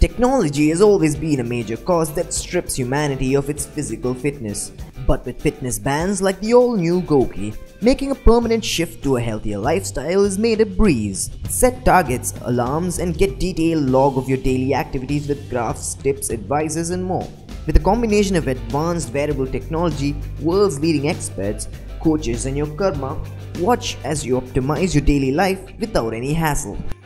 Technology has always been a major cause that strips humanity of its physical fitness. But with fitness bands like the all-new GOQii, making a permanent shift to a healthier lifestyle is made a breeze. Set targets, alarms, and get detailed log of your daily activities with graphs, tips, advices, and more. With a combination of advanced wearable technology, world's leading experts, coaches, and your karma, watch as you optimize your daily life without any hassle.